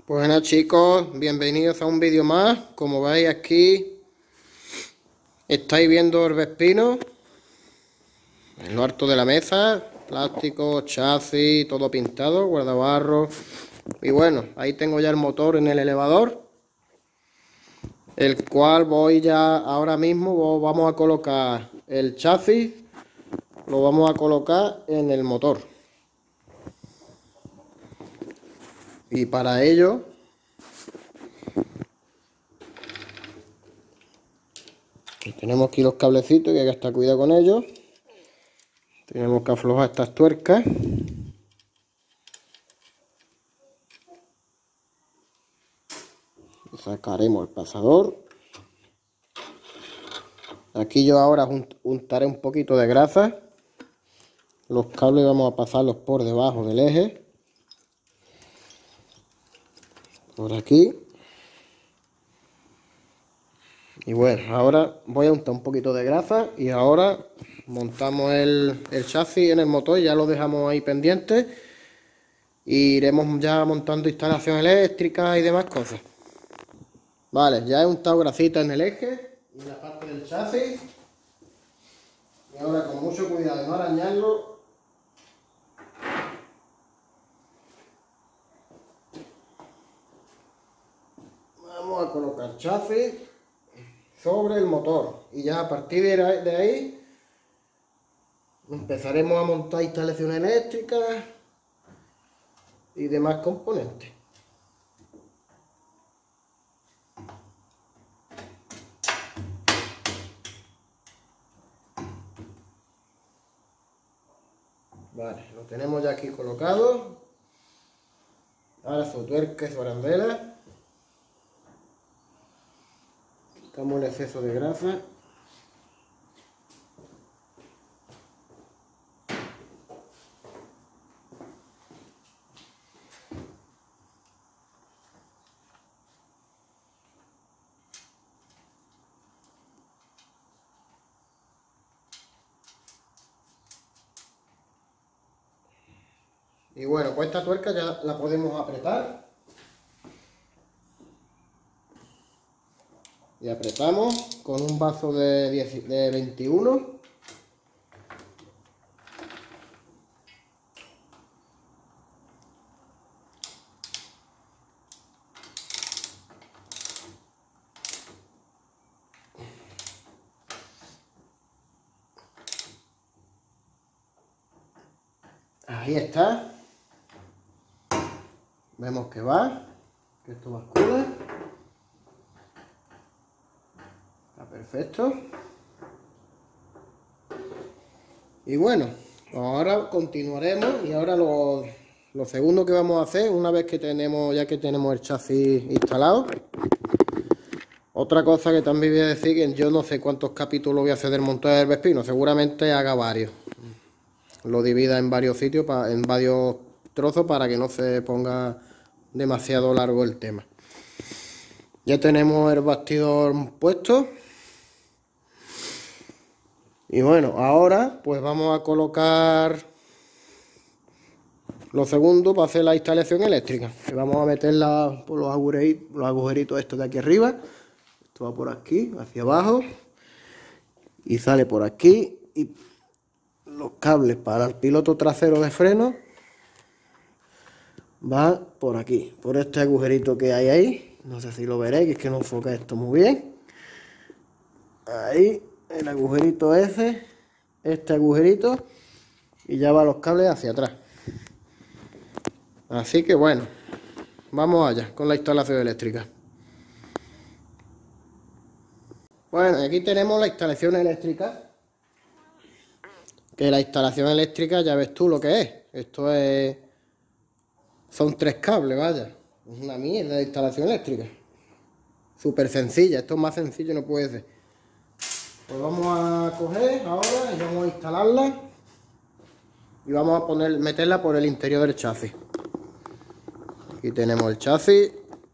Buenas chicos, bienvenidos a un vídeo más. Como veis aquí, estáis viendo el Vespino en lo alto de la mesa, plástico, chasis, todo pintado, guardabarro. Y bueno, ahí tengo ya el motor en el elevador, el cual voy ya ahora mismo, vamos a colocar el chasis, lo vamos a colocar en el motor. Y para ello tenemos aquí los cablecitos y hay que estar cuidado con ellos. Tenemos que aflojar estas tuercas. Sacaremos el pasador. Aquí yo ahora untaré un poquito de grasa. Los cables vamos a pasarlos por debajo del eje. Por aquí. Y bueno, ahora voy a untar un poquito de grasa y ahora montamos el chasis en el motor y ya lo dejamos ahí pendiente. Y iremos ya montando instalación eléctrica y demás cosas. Vale, ya he untado grasita en el eje y en la parte del chasis. Y ahora con mucho cuidado de no arañarlo, vamos a colocar chasis sobre el motor. Y ya a partir de ahí empezaremos a montar instalaciones eléctricas y demás componentes. Vale, lo tenemos ya aquí colocado. Ahora su tuerca y su arandela. Quitamos el exceso de grasa. Y bueno, pues esta tuerca ya la podemos apretar. Y apretamos con un bazo de 21. Ahí está. Vemos que va, que esto bascula. Está perfecto. Y bueno, ahora continuaremos y ahora lo segundo que vamos a hacer, una vez que tenemos, ya que tenemos el chasis instalado. Otra cosa que también voy a decir, que yo no sé cuántos capítulos voy a hacer del montaje del Vespino, seguramente haga varios. Lo divida en varios sitios, en varios trozos, para que no se ponga demasiado largo el tema. Ya tenemos el bastidor puesto. Y bueno, ahora pues vamos a colocar lo segundo para hacer la instalación eléctrica. Que vamos a meterla por los agujeritos estos de aquí arriba. Esto va por aquí, hacia abajo. Y sale por aquí. Y los cables para el piloto trasero de freno va por aquí, por este agujerito que hay ahí. No sé si lo veréis, que es que no enfoca esto muy bien. Ahí, el agujerito ese, este agujerito, y ya van los cables hacia atrás. Así que bueno, vamos allá con la instalación eléctrica. Bueno, aquí tenemos la instalación eléctrica. Que la instalación eléctrica, ya ves tú lo que es. Esto es... Son 3 cables, vaya. Es una mierda de instalación eléctrica. Súper sencilla, esto es más sencillo no puede ser. Pues vamos a coger ahora y vamos a instalarla. Y vamos a meterla por el interior del chasis. Aquí tenemos el chasis.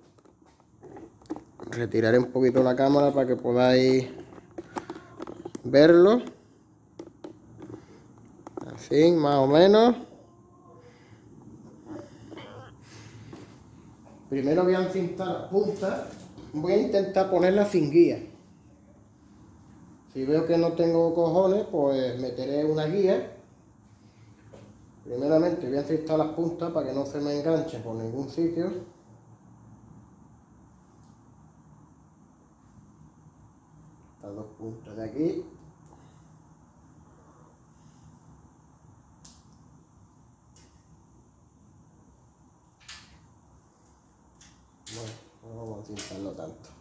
Retiraré un poquito la cámara para que podáis verlo. Así, más o menos. Primero voy a encintar las puntas. Voy a intentar ponerlas sin guía. Si veo que no tengo cojones, pues meteré una guía. Primeramente voy a encintar las puntas para que no se me enganchen por ningún sitio. Estas dos puntas de aquí. Bueno, no vamos a encintarlo tanto.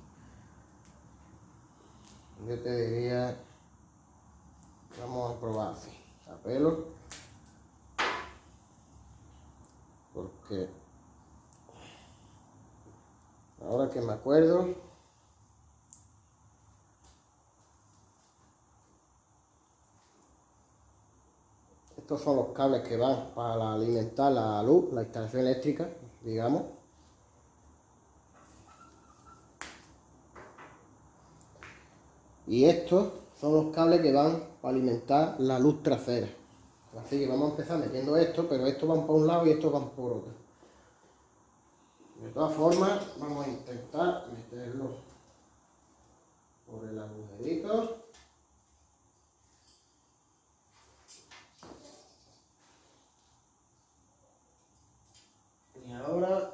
Yo te diría, vamos a probar así, a pelo, porque ahora que me acuerdo, estos son los cables que van para alimentar la luz, la instalación eléctrica, digamos. Y estos son los cables que van para alimentar la luz trasera. Así que vamos a empezar metiendo esto, pero estos van por un lado y estos van por otro. De todas formas, vamos a intentar meterlo por el agujerito. Y ahora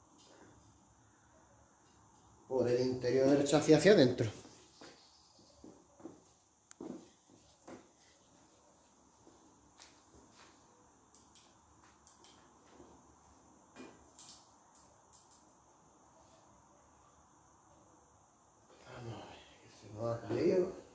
por el interior del chasis hacia adentro. Vamos a ver, que se nos ha caído.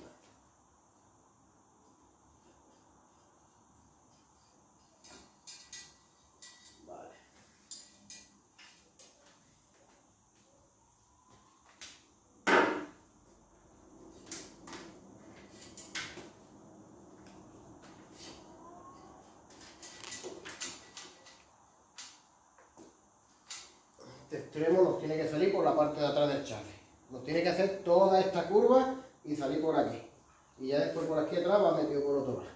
Este extremo nos tiene que salir por la parte de atrás del chasis. Nos tiene que hacer toda esta curva y salir por aquí. Y ya después por aquí atrás va metido por otro lado.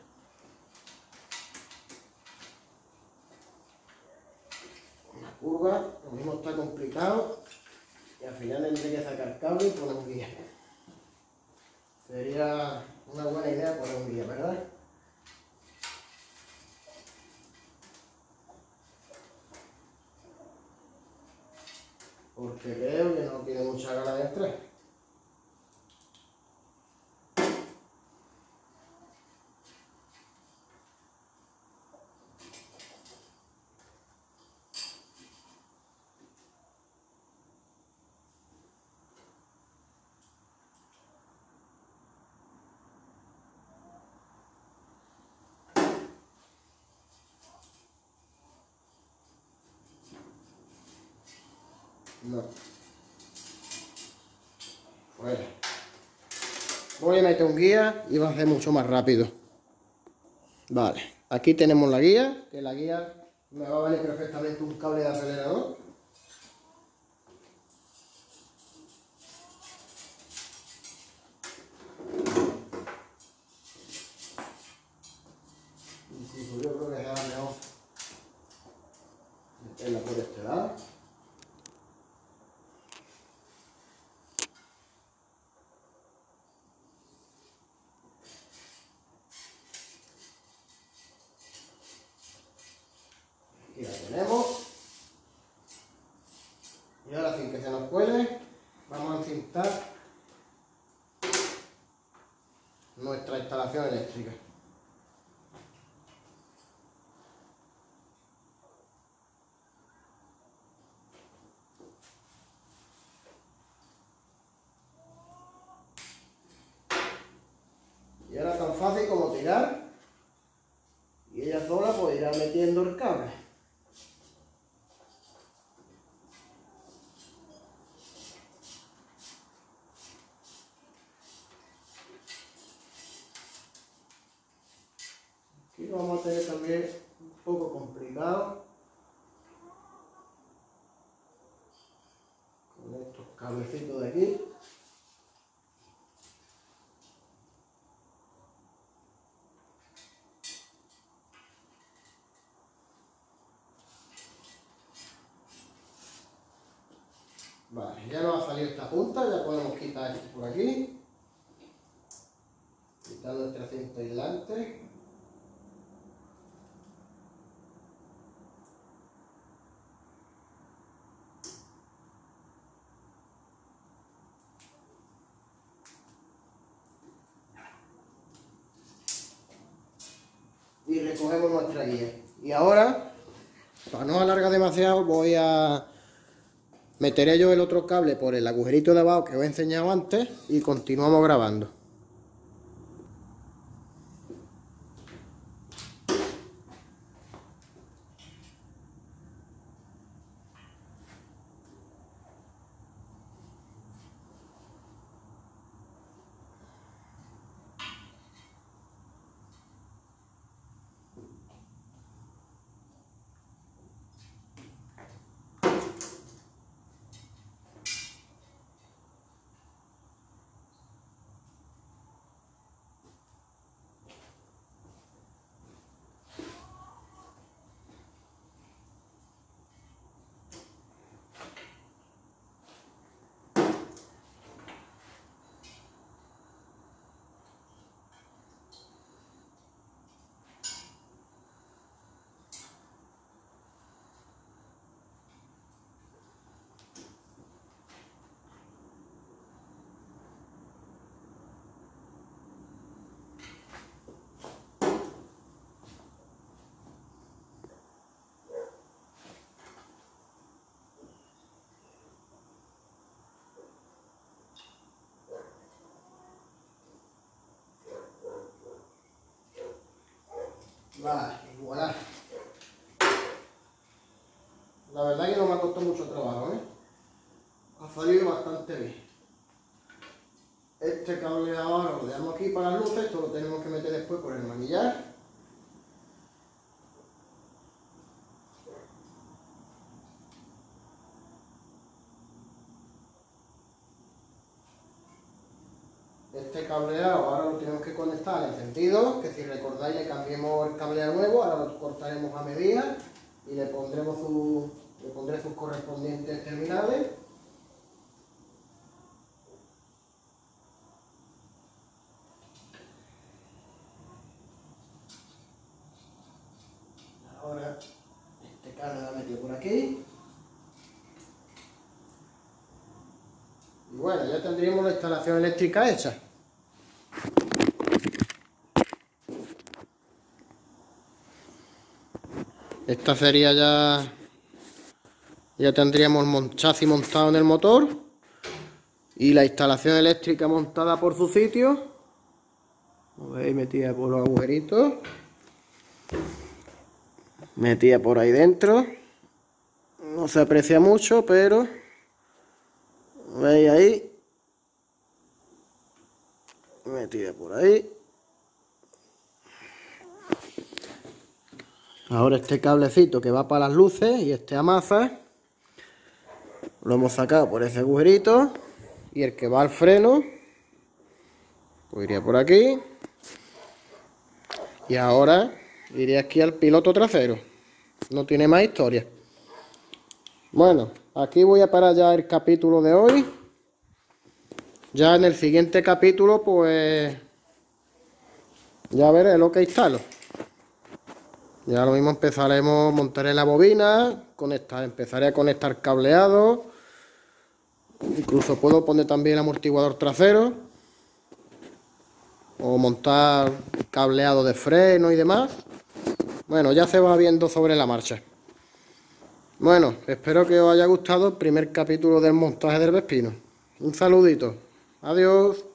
Una curva, lo mismo está complicado. Y al final tendré que sacar cable y poner un guía. Sería una buena idea poner un guía, ¿verdad? Porque creo que no tiene mucha gana de entrar. No. Fuera. Voy a meter un guía y va a ser mucho más rápido. Vale, aquí tenemos la guía, que la guía me va a valer perfectamente un cable de acelerador. Incluso yo creo que será mejor meterla por este lado. Aquí la tenemos. Y ahora sin que se nos cuele, vamos a encintar nuestra instalación eléctrica. Y ahora tan fácil como tirar y ella sola pues irá metiendo el cable. Aquí lo vamos a tener también un poco complicado con estos cablecitos de aquí. Vale, ya nos ha salido esta punta, ya podemos quitar esto por aquí. Quitar nuestro cinto aislante. Y recogemos nuestra guía. Y ahora, para no alargar demasiado, meteré yo el otro cable por el agujerito de abajo que os he enseñado antes y continuamos grabando. Vale, y voilà. La verdad que no me ha costado mucho trabajo, ¿eh? Ha salido bastante bien. Este cable ahora lo dejamos aquí para las luces, esto lo tenemos que meter después por el manillar. Este cableado ahora lo tenemos que conectar al encendido, que si recordáis le cambiemos el cableado nuevo, ahora lo cortaremos a medida y le pondré sus correspondientes terminales. Ahora este cable lo he metido por aquí. Y bueno, ya tendríamos la instalación eléctrica hecha. Esta sería ya tendríamos el chasis montado en el motor y la instalación eléctrica montada por su sitio. Como veis, metida por los agujeritos, metida por ahí dentro. No se aprecia mucho, pero veis ahí, metida por ahí. Ahora este cablecito que va para las luces y este amaza lo hemos sacado por ese agujerito, y el que va al freno pues iría por aquí, y ahora iría aquí al piloto trasero. No tiene más historia. Bueno, aquí voy a parar ya el capítulo de hoy. Ya en el siguiente capítulo pues ya veré lo que instalo. Ya lo mismo empezaremos, montaré la bobina, empezaré a conectar cableado. Incluso puedo poner también el amortiguador trasero. O montar cableado de freno y demás. Bueno, ya se va viendo sobre la marcha. Bueno, espero que os haya gustado el primer capítulo del montaje del Vespino. Un saludito. Adiós.